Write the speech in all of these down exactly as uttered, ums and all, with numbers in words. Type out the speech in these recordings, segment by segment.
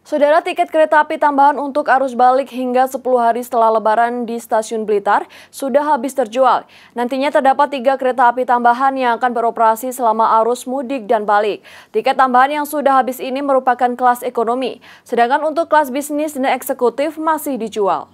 Saudara, tiket kereta api tambahan untuk arus balik hingga sepuluh hari setelah Lebaran di Stasiun Blitar sudah habis terjual. Nantinya terdapat tiga kereta api tambahan yang akan beroperasi selama arus mudik dan balik. Tiket tambahan yang sudah habis ini merupakan kelas ekonomi, sedangkan untuk kelas bisnis dan eksekutif masih dijual.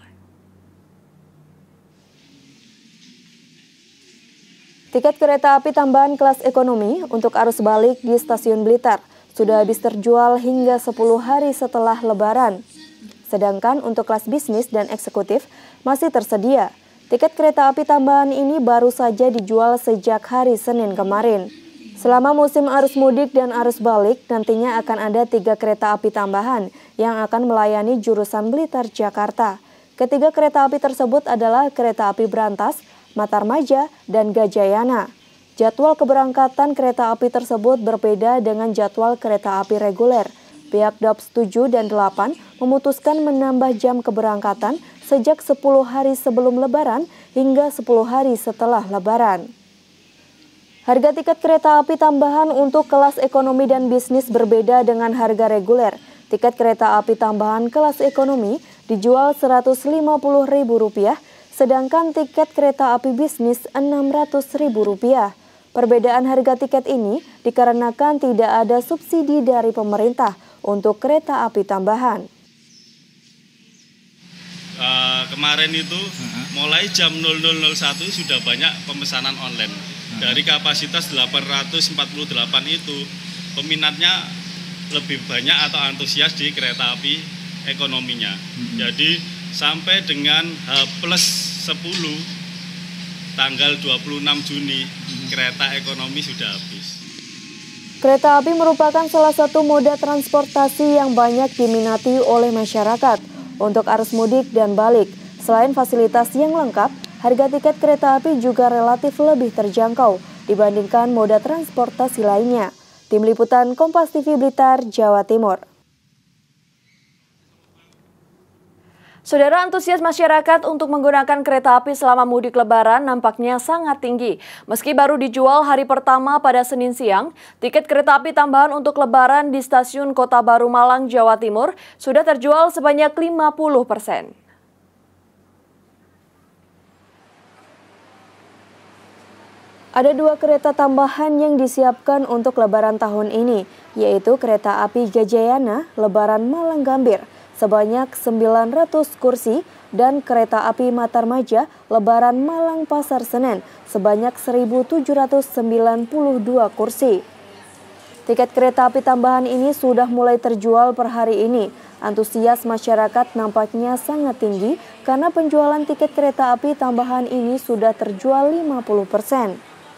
Tiket kereta api tambahan kelas ekonomi untuk arus balik di Stasiun Blitar sudah habis terjual hingga sepuluh hari setelah Lebaran. Sedangkan untuk kelas bisnis dan eksekutif masih tersedia. Tiket kereta api tambahan ini baru saja dijual sejak hari Senin kemarin. Selama musim arus mudik dan arus balik, nantinya akan ada tiga kereta api tambahan yang akan melayani jurusan Blitar, Jakarta. Ketiga kereta api tersebut adalah kereta api Brantas, Matarmaja, dan Gajayana. Jadwal keberangkatan kereta api tersebut berbeda dengan jadwal kereta api reguler. Pihak Daops tujuh dan delapan memutuskan menambah jam keberangkatan sejak sepuluh hari sebelum Lebaran hingga sepuluh hari setelah Lebaran. Harga tiket kereta api tambahan untuk kelas ekonomi dan bisnis berbeda dengan harga reguler. Tiket kereta api tambahan kelas ekonomi dijual seratus lima puluh ribu rupiah, sedangkan tiket kereta api bisnis enam ratus ribu rupiah. Perbedaan harga tiket ini dikarenakan tidak ada subsidi dari pemerintah untuk kereta api tambahan. Uh, kemarin itu uh-huh. mulai jam nol nol nol satu sudah banyak pemesanan online. Uh-huh. Dari kapasitas delapan ratus empat puluh delapan itu, peminatnya lebih banyak atau antusias di kereta api ekonominya. Uh-huh. Jadi sampai dengan H plus sepuluh tanggal dua puluh enam Juni, kereta ekonomi sudah habis. Kereta api merupakan salah satu moda transportasi yang banyak diminati oleh masyarakat untuk arus mudik dan balik. Selain fasilitas yang lengkap, harga tiket kereta api juga relatif lebih terjangkau dibandingkan moda transportasi lainnya. Tim Liputan Kompas T V Blitar, Jawa Timur. Saudara, antusias masyarakat untuk menggunakan kereta api selama mudik Lebaran nampaknya sangat tinggi. Meski baru dijual hari pertama pada Senin siang, tiket kereta api tambahan untuk Lebaran di Stasiun Kota Baru Malang, Jawa Timur sudah terjual sebanyak lima puluh persen. Ada dua kereta tambahan yang disiapkan untuk Lebaran tahun ini, yaitu kereta api Gajayana Lebaran Malang Gambir sebanyak sembilan ratus kursi dan kereta api Matarmaja Lebaran Malang Pasar Senen sebanyak seribu tujuh ratus sembilan puluh dua kursi. Tiket kereta api tambahan ini sudah mulai terjual per hari ini. Antusias masyarakat nampaknya sangat tinggi karena penjualan tiket kereta api tambahan ini sudah terjual lima puluh persen.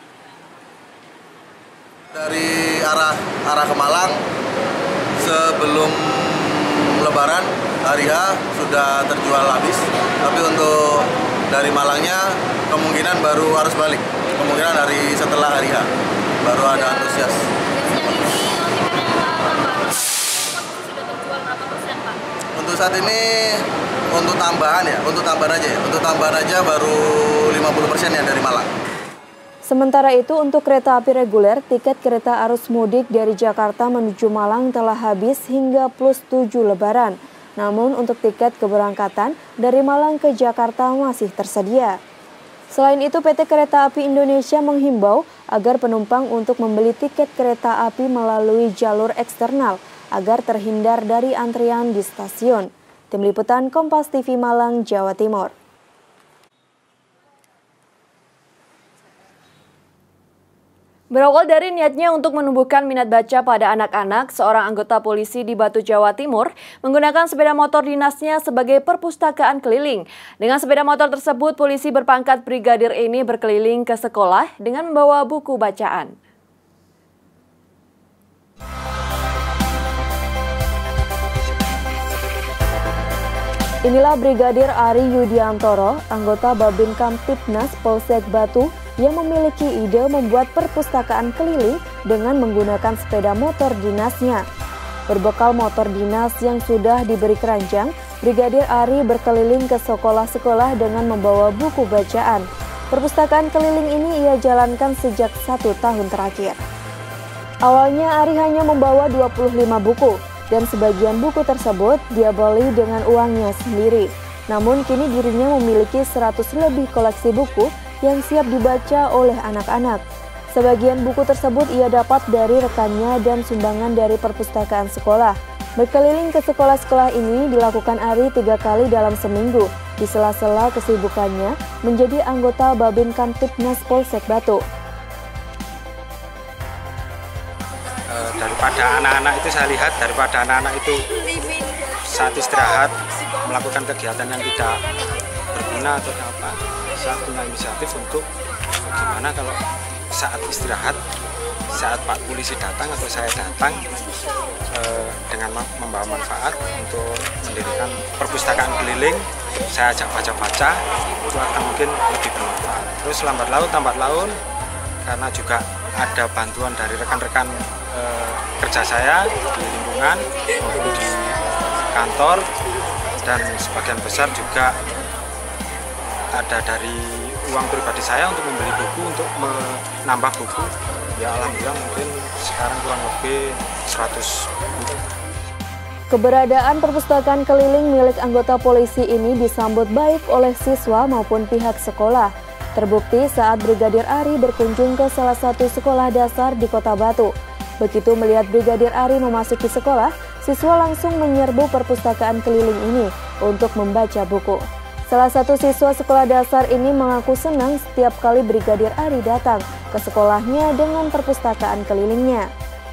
Dari arah arah ke Malang sebelum Lebaran hari H sudah terjual habis, tapi untuk dari Malangnya kemungkinan baru harus balik, kemungkinan hari setelah hari H baru ada antusias. Untuk saat ini untuk tambahan ya, untuk tambahan aja ya, untuk tambahan aja baru lima puluh persen ya dari Malang. Sementara itu untuk kereta api reguler, tiket kereta arus mudik dari Jakarta menuju Malang telah habis hingga plus tujuh Lebaran. Namun untuk tiket keberangkatan dari Malang ke Jakarta masih tersedia. Selain itu P T Kereta Api Indonesia menghimbau agar penumpang untuk membeli tiket kereta api melalui jalur eksternal agar terhindar dari antrian di stasiun. Tim Liputan Kompas T V Malang, Jawa Timur. Berawal dari niatnya untuk menumbuhkan minat baca pada anak-anak, seorang anggota polisi di Batu, Jawa Timur menggunakan sepeda motor dinasnya sebagai perpustakaan keliling. Dengan sepeda motor tersebut, polisi berpangkat brigadir ini berkeliling ke sekolah dengan membawa buku bacaan. Inilah Brigadir Ari Yudiantoro, anggota Babin Kamtibnas Polsek Batu, yang memiliki ide membuat perpustakaan keliling dengan menggunakan sepeda motor dinasnya. Berbekal motor dinas yang sudah diberi keranjang, Brigadir Ari berkeliling ke sekolah-sekolah dengan membawa buku bacaan. Perpustakaan keliling ini ia jalankan sejak satu tahun terakhir. Awalnya Ari hanya membawa dua puluh lima buku, dan sebagian buku tersebut dia beli dengan uangnya sendiri. Namun kini dirinya memiliki seratus lebih koleksi buku yang siap dibaca oleh anak-anak. Sebagian buku tersebut ia dapat dari rekannya dan sumbangan dari perpustakaan sekolah. Berkeliling ke sekolah-sekolah ini dilakukan Ari tiga kali dalam seminggu, di sela-sela kesibukannya menjadi anggota Babin Kamtibnas Polsek Batu. E, daripada anak-anak itu saya lihat, daripada anak-anak itu saat istirahat melakukan kegiatan yang tidak berguna atau apa, saya punya inisiatif untuk bagaimana kalau saat istirahat, saat Pak Polisi datang atau saya datang eh, dengan membawa manfaat untuk mendirikan perpustakaan keliling, saya ajak baca-baca, itu akan mungkin lebih bermanfaat. Terus lambat laun, lambat laun, karena juga ada bantuan dari rekan-rekan eh, kerja saya di lingkungan maupun di kantor, dan sebagian besar juga ada dari uang pribadi saya untuk membeli buku, untuk menambah buku. Ya alhamdulillah mungkin sekarang kurang lebih seratus buku. Keberadaan perpustakaan keliling milik anggota polisi ini disambut baik oleh siswa maupun pihak sekolah. Terbukti saat Brigadir Ari berkunjung ke salah satu sekolah dasar di Kota Batu. Begitu melihat Brigadir Ari memasuki sekolah, siswa langsung menyerbu perpustakaan keliling ini untuk membaca buku. Salah satu siswa sekolah dasar ini mengaku senang setiap kali Brigadir Ari datang ke sekolahnya dengan perpustakaan kelilingnya.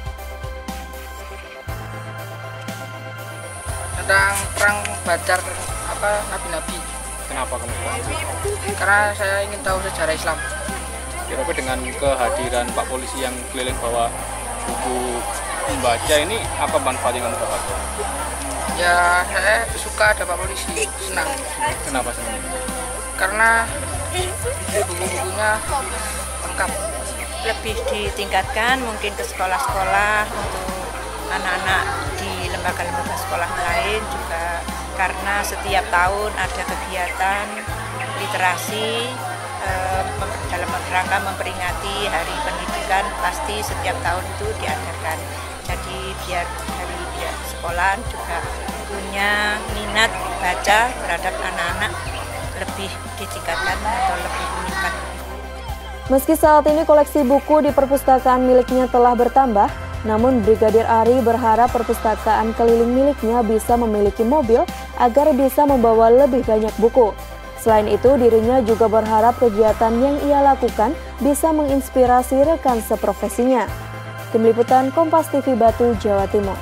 Tentang perang Badar apa nabi-nabi. Kenapa kamu baca? Karena saya ingin tahu sejarah Islam. Kira-kira dengan kehadiran Pak Polisi yang keliling bawa buku membaca ini, apa manfaat yang kamu dapatkan? Ya, saya suka ada Pak Polisi, senang. Kenapa senang? Karena buku-bukunya lengkap. Lebih ditingkatkan mungkin ke sekolah-sekolah untuk anak-anak di lembaga-lembaga sekolah lain juga, karena setiap tahun ada kegiatan literasi eh, dalam rangka memperingati Hari Pendidikan, pasti setiap tahun itu diadakan. Jadi biar dari pihak sekolah juga punya minat baca terhadap anak-anak lebih ditingkatkan atau lebih meningkat. Meski saat ini koleksi buku di perpustakaan miliknya telah bertambah, namun Brigadir Ari berharap perpustakaan keliling miliknya bisa memiliki mobil agar bisa membawa lebih banyak buku. Selain itu, dirinya juga berharap kegiatan yang ia lakukan bisa menginspirasi rekan seprofesinya. Tim Liputan Kompas T V Batu, Jawa Timur.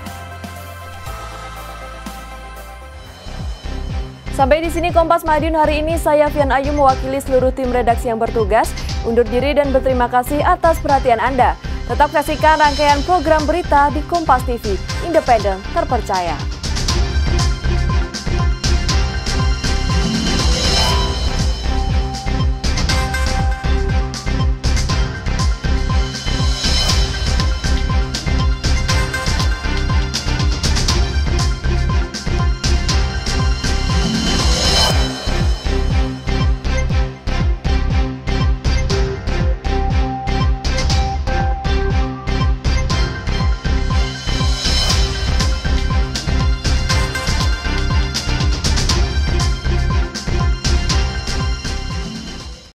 Sampai di sini Kompas Madiun hari ini. Saya Fian Ayu mewakili seluruh tim redaksi yang bertugas undur diri dan berterima kasih atas perhatian Anda. Tetap saksikan rangkaian program berita di Kompas T V, independen, terpercaya.